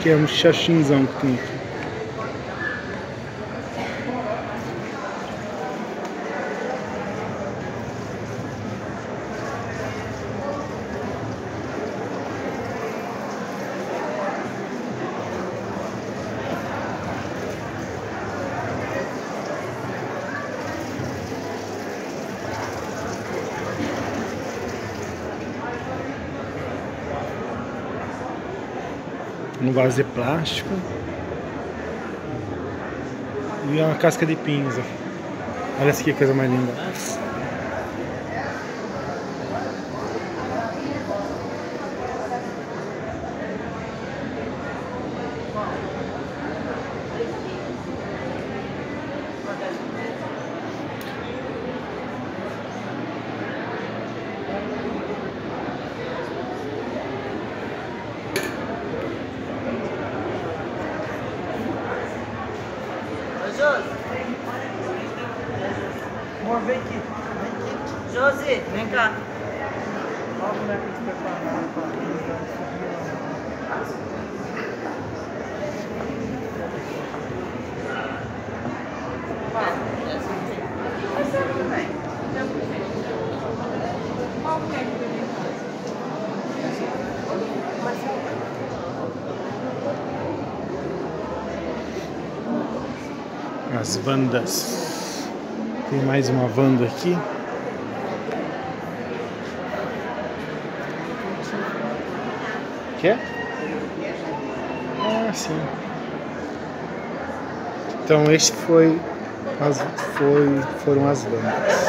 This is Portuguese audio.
que é um xaxinzão que tem aqui. Um vaso de plástico e uma casca de pinza. Olha essa aqui, que coisa mais linda. Amor, vem aqui. Josi, vem cá. Olha como é que eles prepararam para as Wandas. Tem mais uma Wanda aqui. Quer? Ah, sim. Então este foram as Wandas.